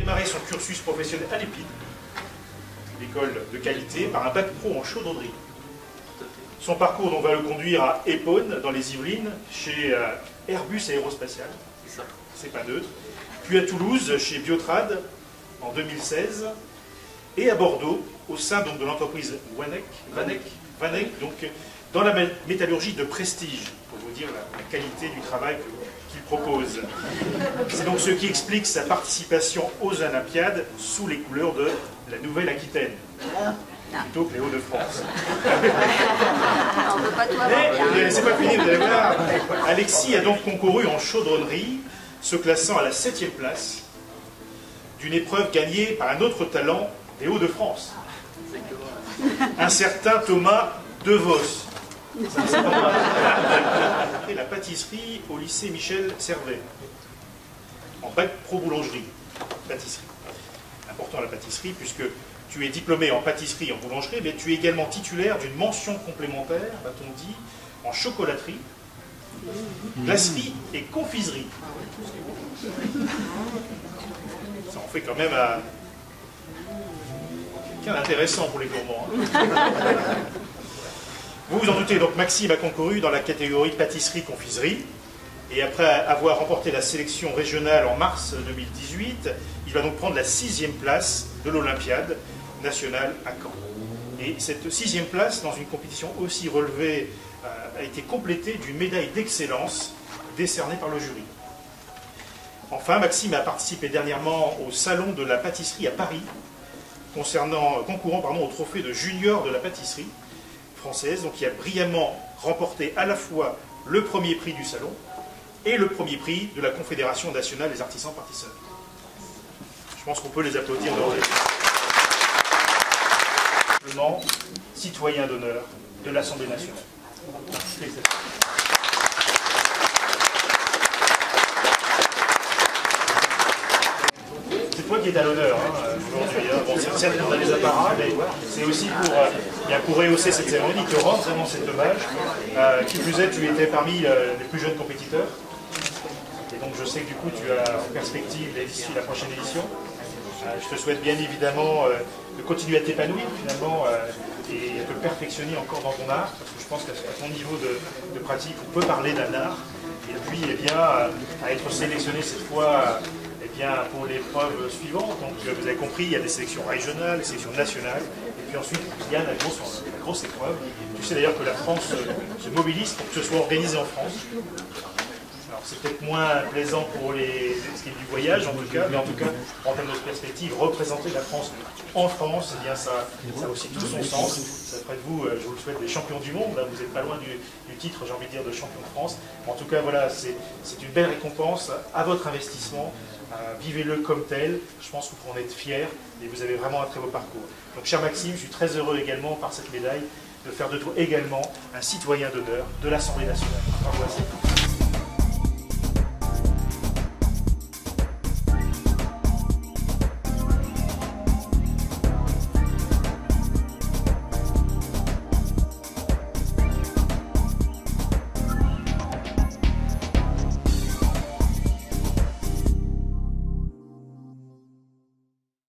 Démarré son cursus professionnel à l'EPID, une école de qualité, par un bac pro en chaudronnerie. Son parcours donc, va le conduire à Épône, dans les Yvelines, chez Airbus Aérospatial, c'est pas neutre, puis à Toulouse, chez Biotrad, en 2016, et à Bordeaux, au sein donc, de l'entreprise Vanek, donc, dans la métallurgie de prestige, pour vous dire la qualité du travail qu'il propose. C'est donc ce qui explique sa participation aux Olympiades sous les couleurs de la Nouvelle-Aquitaine, plutôt que les Hauts-de-France. Mais c'est pas fini, vous allez voir. Alexis a donc concouru en chaudronnerie, se classant à la 7e place d'une épreuve gagnée par un autre talent des Hauts-de-France, un certain Thomas Devos. Et la pâtisserie au lycée Michel Servet, en bac pro boulangerie, pâtisserie. Important la pâtisserie, puisque tu es diplômé en pâtisserie et en boulangerie, mais tu es également titulaire d'une mention complémentaire, va-t-on dit, en chocolaterie, glacerie et confiserie. Ça en fait quand même quelqu'un d'intéressant pour les gourmands. Vous vous en doutez, donc Maxime a concouru dans la catégorie pâtisserie-confiserie, et après avoir remporté la sélection régionale en mars 2018, il va donc prendre la 6e place de l'Olympiade nationale à Caen. Et cette 6e place, dans une compétition aussi relevée, a été complétée d'une médaille d'excellence décernée par le jury. Enfin, Maxime a participé dernièrement au Salon de la pâtisserie à Paris, concourant au trophée de junior de la pâtisserie française, donc qui a brillamment remporté à la fois le premier prix du salon et le premier prix de la Confédération nationale des artisans pâtisseurs. Je pense qu'on peut les applaudir d'ordre. Simplement, citoyen d'honneur de l'Assemblée nationale. C'est toi qui es à l'honneur aujourd'hui. Bon, c'est certes qu'on a les apparats, mais c'est aussi pour rehausser cette cérémonie, te rendre vraiment cet hommage. Qui plus est, tu étais parmi les plus jeunes compétiteurs. Et donc je sais que du coup tu as en perspective d'ici la prochaine édition. Je te souhaite bien évidemment de continuer à t'épanouir finalement et à te perfectionner encore dans ton art, parce que je pense qu'à ton niveau de pratique, on peut parler d'un art. Et puis à être sélectionné cette fois pour l'épreuve suivante. Donc vous avez compris, il y a des sélections régionales, des sélections nationales, et puis ensuite il y a la grosse épreuve. Tu sais d'ailleurs que la France se mobilise pour que ce soit organisé en France. Alors c'est peut-être moins plaisant pour ce qui est du voyage en tout cas, mais en tout cas, en termes de perspective, représenter la France en France, eh bien ça a aussi tout son sens. Ça ferait de vous, je vous le souhaite, des champions du monde. Là, vous n'êtes pas loin du titre, j'ai envie de dire, de champion de France. En tout cas, voilà, c'est une belle récompense à votre investissement. Vivez-le comme tel. Je pense que vous en êtes fiers et vous avez vraiment un très beau parcours. Donc, cher Maxime, je suis très heureux également par cette médaille de faire de toi également un citoyen d'honneur de l'Assemblée nationale. Bravo à vous.